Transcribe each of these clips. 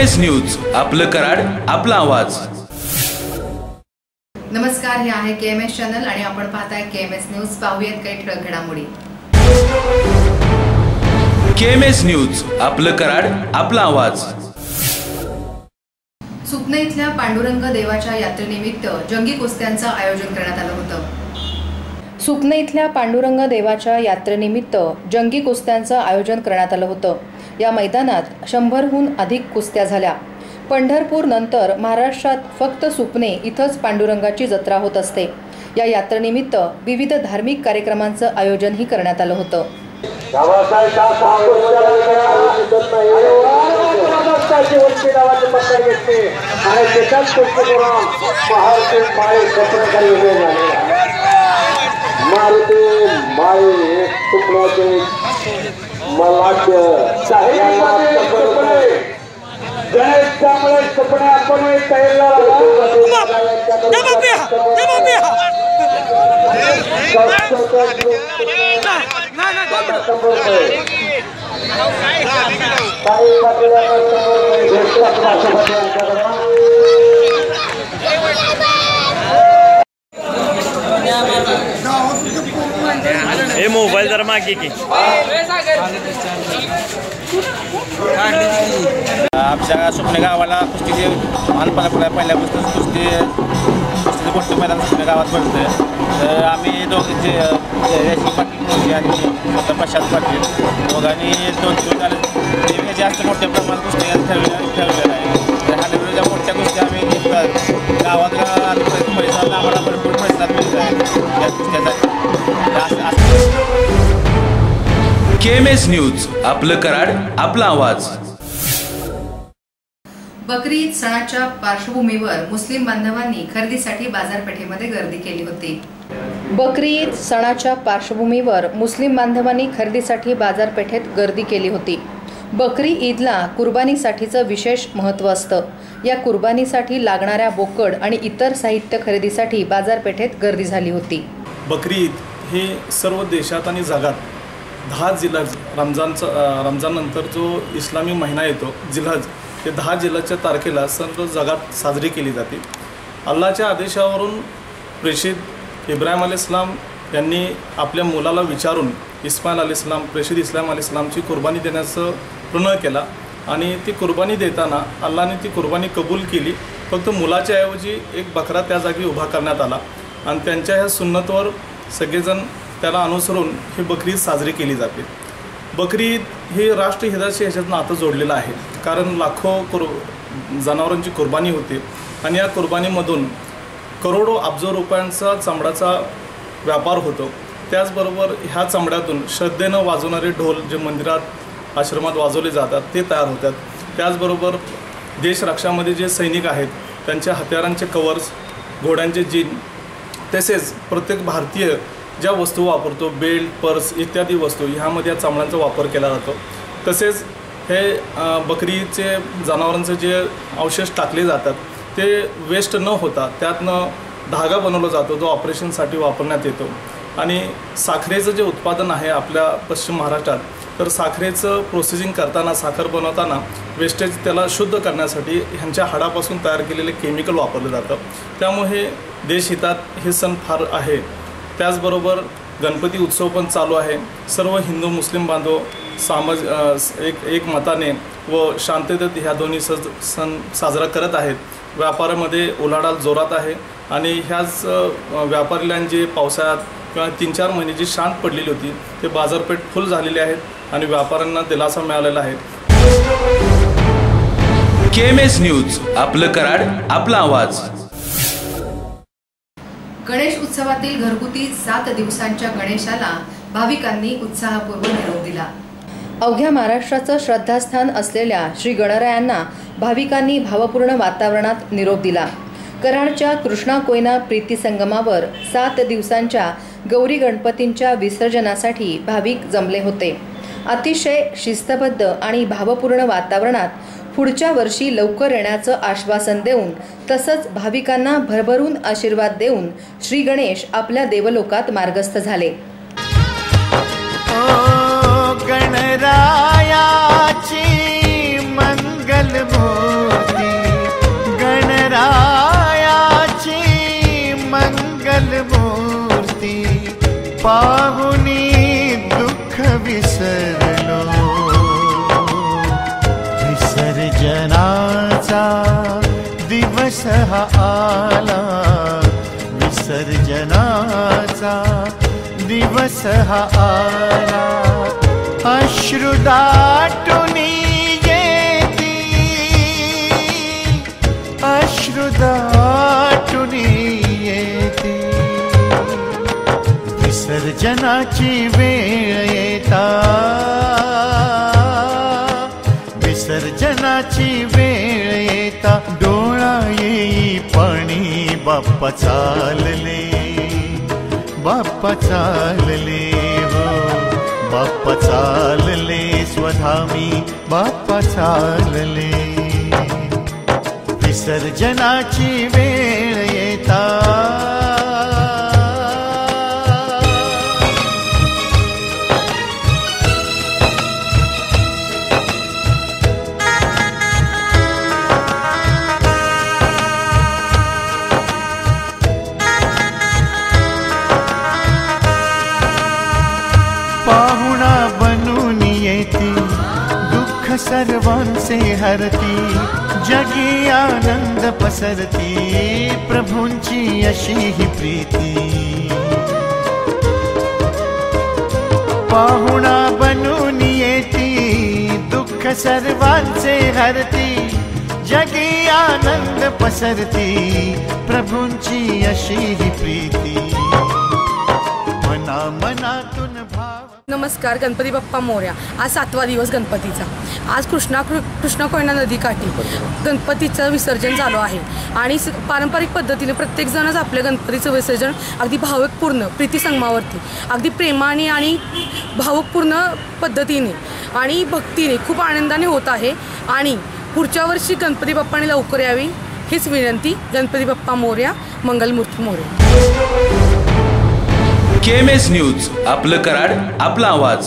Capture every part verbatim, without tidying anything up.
KMS news, आपलं कराड, आपला आवाज। नमस्कार, हे आहे केएमएस चॅनल आणि आपण पाहताय केएमएस न्यूज। पाहूयात काही ठळक घडामोडी। केएमएस न्यूज, आपलं कराड, आपला आवाज। सुपणे इथल्या पांडुरंग देवाच्या यात्रेनिमित्त जंगी कुस्त्यांचं आयोजन करण्यात आलं होतं। सुपणे इथल्या पांडुरंग देवाच्या यात्रेनिमित्त जंगी कुस्त्यांचं आयोजन करण्यात आलं होतं। या मैदानात शंभरहून अधिक कुस्त्या झाल्या। पंढरपूर नंतर महाराष्ट्रात फक्त सुपणे इथंच पांडुरंगाची जत्रा होत असते। या यात्रेनिमित्त विविध धार्मिक कार्यक्रमांचं आयोजनही करण्यात आलं होतं। गणेश त्यामुळे सपने आपण हे मोबाईल जरा मागे की आमच्या सुपणे गावाला कुस्तीचे लहानपणा पहिल्यापासून कुस्ती कुस्तीचं मोठं मैदान सुपणे गावात भरतं। तर आम्ही दोघीचे रेशी पाटील आणि स्वतः प्रशांत पाटील दोघांनी दोन दिवस झाले जास्त मोठ्या प्रमाणात कुस्ती ठरवल्या ठरवलेलं आहे। तर हालेवरच्या मोठ्या कुस्ती आम्ही गावात आणि परिसरात आम्हाला भरपूर प्रतिसाद मिळत आहे या कुस्त्यासाठी। केएमएस न्यूज, आपलं कराड, आपला आवाज। बकरी ईद सणाच्या पार्श्वभूमीवर मुस्लिम बांधवांनी खरेदीसाठी बाजारपेठेमध्ये गर्दी केली होती। बकरी ईद सणाच्या पार्श्वभूमीवर मुस्लिम बांधवांनी खरेदीसाठी बाजारपेठेत गर्दी केली होती। बकरी ईदला कुर्बानीसाठीचं विशेष महत्त्व असतं। या कुर्बानीसाठी लागणाऱ्या बोकड आणि इतर साहित्य खरेदीसाठी बाजारपेठेत गर्दी झाली होती। बकरी ईद हे सर्व देशात आणि जगात दहा जिल्हज रमजानचा रमजाननंतर जो इस्लामी महिना येतो जिल्हज, ते दहा जिल्ह्याच्या तारखेला सर्व जगात साजरी केली जाते। अल्लाच्या आदेशावरून प्रेषित इब्राहिम अलैहिस्सलाम यांनी आपल्या मुलाला विचारून इस्माईल अलैहिस्सलाम प्रेषित इस्लाम अलैहिस्सलामची कुर्बानी देण्याचं प्रण केला आणि ती कुर्बानी देताना अल्लाने ती कुर्बानी कबूल केली। फक्त मुलाच्या ऐवजी एक बकरा त्या जागी उभा करण्यात आला आणि त्यांच्या ह्या सुन्नतवर सगळेजण त्याला अनुसरून ही बकरी ईद साजरी केली जाते। बकरी ईद ही राष्ट्रहिताशी ह्याच्यात नातं जोडलेलं आहे, कारण लाखो कुर जनावरांची कुर्बानी होते आणि या कुर्बानीमधून करोडो अब्ज रुपयांचा चामड्याचा व्यापार होतो। त्याचबरोबर ह्या चामड्यातून श्रद्धेनं वाजवणारे ढोल जे मंदिरात आश्रमात वाजवले जातात ते तयार होतात। त्याचबरोबर देशरक्षामध्ये जे सैनिक आहेत त्यांच्या हत्यारांचे कवर्स, घोड्यांचे जीन, तसेच प्रत्येक भारतीय ज्या वस्तू वापरतो बेल्ट, पर्स इत्यादी वस्तू ह्यामध्ये या चामड्यांचा वापर केला जातो। तसेच हे बकरीचे जनावरांचे जे अवशेष टाकले जातात ते वेस्ट न होता त्यातनं धागा बनवला जातो जो ऑपरेशनसाठी वापरण्यात येतो। आणि साखरेचं जे उत्पादन आहे आपल्या पश्चिम महाराष्ट्रात, तर साखरेचं प्रोसेसिंग करताना साखर बनवताना वेस्टेज त्याला शुद्ध करण्यासाठी ह्यांच्या हाडापासून तयार केलेले केमिकल वापरलं जातं। त्यामुळे देशहितात हे सण फार आहे। त्याचबरोबर गणपती उत्सव पण चालू आहे। सर्व हिंदू मुस्लिम बांधव सामज एक एक मताने व शांततेत ह्या दोन्ही सज सण साजरा करत आहेत। व्यापारामध्ये उलाढाल जोरात आहे आणि ह्याच व्यापाऱ्यांची पावसाळ्यात किंवा तीन चार महिने जी शांत पडलेली होती ते बाजारपेठ फुल झालेली आहेत आणि व्यापाऱ्यांना दिलासा मिळालेला आहे। केएमएस न्यूज, आपलं कराड, आपला आवाज। गणेश उत्सवातील घरगुती सात दिवसांच्या गणेशाला भाविकांनी उत्साहपूर्वक निरोप दिला। अवघ्या महाराष्ट्राचं श्रद्धास्थान असलेल्या श्री गणरायांना भाविकांनी भावपूर्ण वातावरणात निरोप दिला। कराडच्या कृष्णा कोयना प्रीती संगमावर सात दिवसांच्या गौरी गणपतींच्या विसर्जनासाठी भाविक जमले होते। अतिशय शिस्तबद्ध आणि भावपूर्ण वातावरणात पुढच्या वर्षी लवकर येण्याचं आश्वासन देऊन तसंच भाविकांना भरभरून आशीर्वाद देऊन श्री गणेश आपल्या देवलोकात मार्गस्थ झाले। गणरायाची मंगल हा आला, विसर्जनाचा दिवस हा आला. अश्रु दाटून येती, अश्रु दाटून येती. विसर्जनाची वेळ येता, विसर्जनाची वेळ येता. डोळा येई पाणी, बाप्पा चालले, बाप्पा चालले हो, बाप्पा चालले स्वधामी, बाप्पा चालले. विसर्जनाची वेळ येता. पाहुणा बनून येती, दुःख सर्वांचे हरती. जगी आनंद पसरती, प्रभूंची अशी ही प्रीती. पाहुणा बनून येती, दुःख सर्वांचे हरती. जगी आनंद पसरती, प्रभूंची अशी ही प्रीती. मना मनातून भाव. नमस्कार. गणपती बाप्पा मोरया. आज सातवा दिवस गणपतीचा. आज कृष्णा कृष्णा कोयना नदीकाठी गणपतीचं विसर्जन चालू आहे आणि पारंपरिक पद्धतीने प्रत्येकजणच आपल्या गणपतीचं विसर्जन अगदी भावपूर्ण प्रीती संगमावरती अगदी प्रेमाने आणि भावपूर्ण पद्धतीने आणि भक्तीने खूप आनंदाने होत आहे. आणि पुढच्या वर्षी गणपती बाप्पाने लवकर यावी हीच विनंती. Ganpati Bappa Morya. Mangalmurti Morya. K M S news, आपलं कराड, आपला आवाज.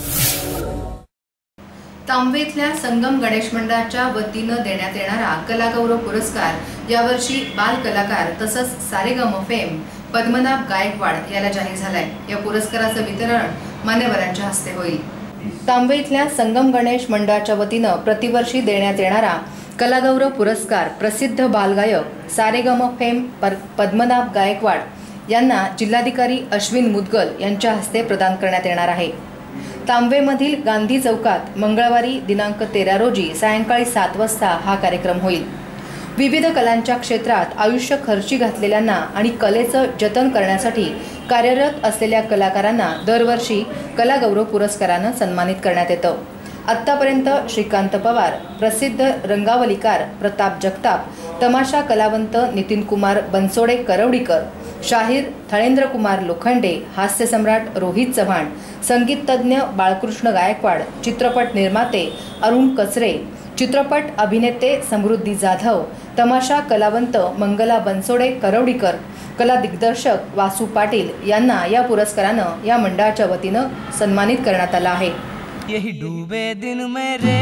तांबे इथल्या संगम गणेश मंडळाच्या वतीनं देण्यात येणारा कलागौरव पुरस्कार यावर्षी बाल कलाकार तसंच सारेगम फेम पद्मनाभ गायकवाड याला जाहीर झालाय. या पुरस्काराचं वितरण मान्यवरांच्या हस्ते होईल. तांबे इथल्या संगम गणेश मंडळाच्या वतीनं प्रतिवर्षी देण्यात येणारा कलागौरव पुरस्कार प्रसिद्ध बालगायक सारेगम फेम पद्मनाभ गायकवाड यांना जिल्हाधिकारी अश्विन मुदगल यांच्या हस्ते प्रदान करण्यात येणार आहे. तांबेमधील गांधी चौकात मंगळवारी दिनांक तेरा रोजी सायंकाळी सात वाजता हा कार्यक्रम होईल. विविध कलांच्या क्षेत्रात आयुष्य खर्ची घातलेल्यांना आणि कलेचं जतन करण्यासाठी कार्यरत असलेल्या कलाकारांना दरवर्षी कलागौरव पुरस्कारानं सन्मानित करण्यात येतं. आत्तापर्यंत श्रीकांत पवार, प्रसिद्ध रंगावलीकार प्रताप जगताप, तमाशा कलावंत नितीन कुमार बनसोडे करवडीकर, शाहीर थळेंद्र कुमार लोखंडे, हास्यसम्राट रोहित चव्हाण, संगीत तज्ज्ञ बाळकृष्ण गायकवाड, चित्रपट निर्माते अरुण कचरे, चित्रपट अभिनेते समृद्धी जाधव, तमाशा कलावंत मंगला बनसोडे करवडीकर, कला दिग्दर्शक वासू पाटील यांना या पुरस्कारानं या मंडळाच्या वतीनं सन्मानित करण्यात आलं आहे. यही डूबे दिन मेरे,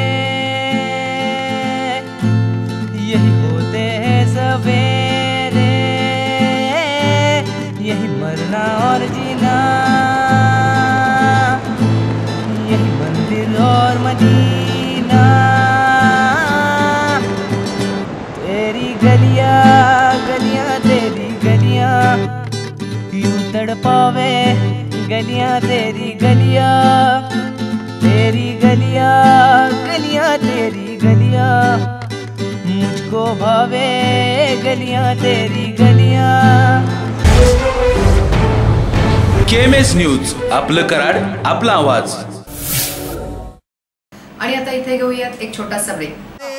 यही होते हैं सवेरे, यही मरना और जीना, यही मंदिर और मदीना. तेरी गलियां गलियां तेरी गलियां यूं तड़पावे, गलियां तेरी गलियां, तेरी गलियां गलियां तेरी गलियां मुझको भावे, गलियां तेरी गलियां. के एम एस न्यूज, आपलं कराड, आपला आवाज. आणि आता इथे घेऊयात एक छोटासा ब्रेक.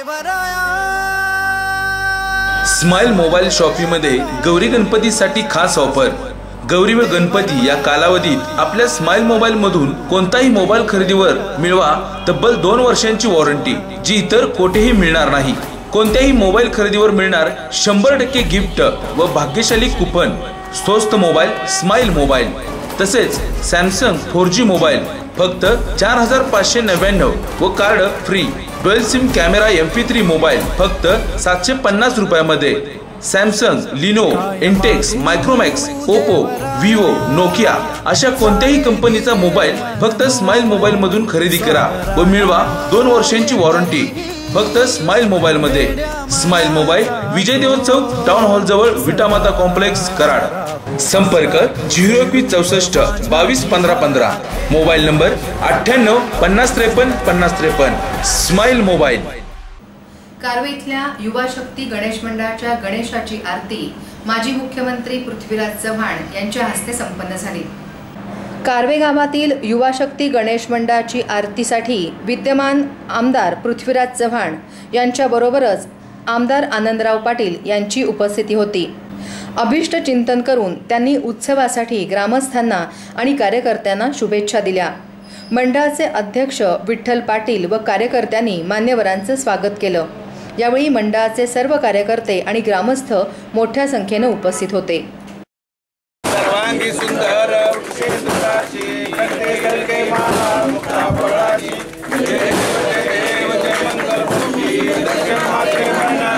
स्माइल मोबाईल शॉपीमध्ये गौरी गणपतीसाठी खास ऑफर. गौरी व गणपती या कालावधीत आपल्या स्माइल मोबाईल मधून कोणताही मोबाईल खरेदीवर मिळवा तब्बल दोन वर्षांची वॉरंटी, जी इतर कोठेही मिळणार नाही. कोणत्याही मोबाईल खरेदीवर मिळणार शंभर टक्के गिफ्ट व भाग्यशाली कुपन. स्वस्त मोबाईल स्माइल मोबाईल. तसेच सॅमसंग फोर जी मोबाईल फक्त चार हजार पाचशे नव्याण्णव व card free. Dual sim camera M P three mobile फक्त सातशे पन्नास रुपयामध्ये. Samsung, Lenovo, Intex, Micromax, Oppo, Vivo, Nokia अशा कोणत्याही कंपनीचा मोबाईल फक्त स्माइल मोबाईल मधून खरेदी करा व मिळवा दोन वर्षांची वॉरंटी. फक्त स्माइल मोबाईल मध्ये. Smile mobile Vijay Dev Chowk town hall जवळ विटामाता कॉम्प्लेक्स कराड. संपर्क झिरो एकवीस चौसष्ट बावीस पंधरा पंधरा. मोबाईल नंबर अठ्ठ्याण्णव पन्नास त्रेपन्न पन्नास त्रेपन्न. Smile mobile. कारवे इथल्या युवा शक्ती गणेश मंडळाच्या गणेशाची आरती माजी मुख्यमंत्री पृथ्वीराज चव्हाण यांच्या हस्ते संपन्न झाली. कारवे गावातील युवा शक्ती गणेश मंडळाची आरतीसाठी विद्यमान आमदार पृथ्वीराज चव्हाण यांच्याबरोबरच आमदार आनंदराव पाटील यांची उपस्थिती होती. अभिष्ट चिंतन करून त्यांनी उत्सवासाठी ग्रामस्थांना आणि कार्यकर्त्यांना शुभेच्छा दिल्या. मंडळाचे अध्यक्ष विठ्ठल पाटील व कार्यकर्त्यांनी मान्यवरांचं स्वागत केलं. यावेळी मंडळाचे सर्व कार्यकर्ते आणि ग्रामस्थ मोठ्या संख्येने उपस्थित होते. सर्वांगी सुंदर वृक्षेंद्राची कंठे गलके माला मुक्ता फळाची जय देव जय मंगल भूमी दर्शन मात्रे म्हणा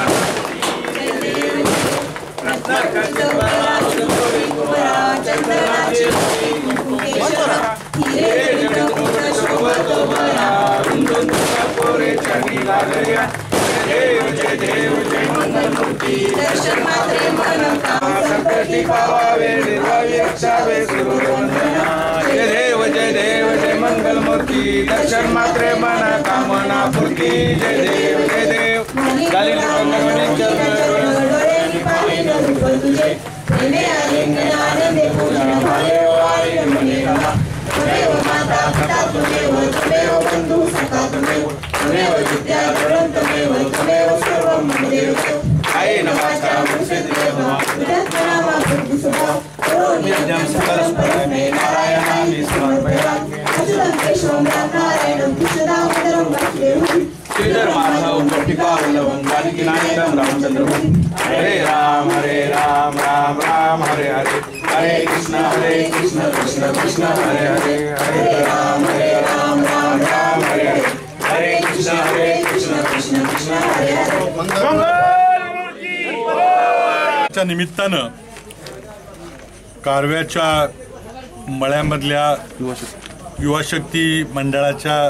देव जय देव जय मंगल मूर्ती दर्शन मात्रे मन संकटी पावावे निर्वावी रक्षावे सुरवंदना. जय देव जय देव जय मंगल मूर्ती दर्शन मात्रे मन कामना पूर्ती. जय देव जय देव गाली माता पिता तुमेव तुमेव बंधु सखा तुमेव तुमेव विद्या गुरुं तुमेव तुमेव सर्वं ममदेव. आई नमस्कार मुझसे देव विद्यात्मना बुद्धिसुधा करोम्यज्ञं सकलस्परमे नारायणामि समर्पयामि. अच्युतं केशवं नारायणं कृष्णदामोदरं वासुदेवं श्रीधर माधव पट्टिकावल्लभं जानकीनायकं रामचंद्रं. हरे राम हरे राम राम राम हरे हरे हरे कृष्ण हरे कृष्ण कृष्ण कृष्ण हरे हरे हरे राम हरे राम राम राम हरे हरे हरे कृष्ण हरे कृष्ण कृष्ण कृष्ण हरे हरे. च्या निमित्तानं कारव्याच्या मळ्यामधल्या युवा शक्ती मंडळाच्या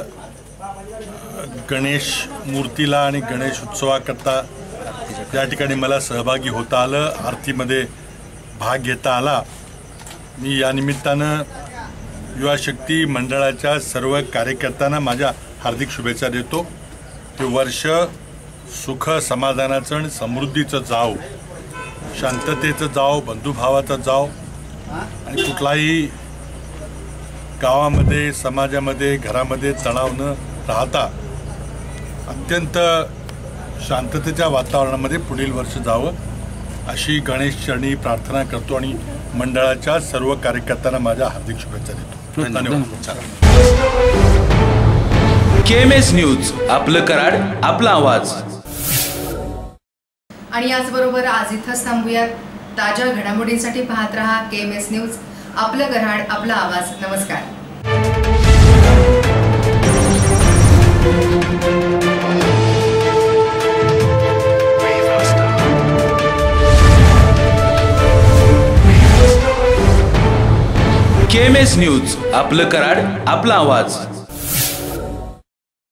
गणेश मूर्तीला आणि गणेश उत्सवाकरता या ठिकाणी मला सहभागी होता आलं, आरतीमध्ये भाग घेता आला. मी या निमित्तानं युवा शक्ती मंडळाच्या सर्व कार्यकर्त्यांना माझ्या हार्दिक शुभेच्छा देतो. ते वर्ष सुख समाधानाचं आणि समृद्धीचं जाव, शांततेचं जाव, बंधुभावाचं जाव आणि कुठलाही गावामध्ये समाजामध्ये घरामध्ये तणाव न राहता अत्यंत शांततेच्या वातावरणामध्ये पुढील वर्ष जावं अशी गणेश चरणी प्रार्थना करतो आणि मंडळाच्या सर्व कार्यकर्त्यांना माझ्या हार्दिक शुभेच्छा देतो. धन्यवाद. केएमएस न्यूज, आपलं कराड आपला आवाज. आणि याचबरोबर आज इथंच थांबूयात. ताज्या घडामोडींसाठी पाहत रहा केएमएस न्यूज, आपलं कराड आपला आवाज. नमस्कार. केएमएस न्यूज, आपलं कराड आपला आवाज.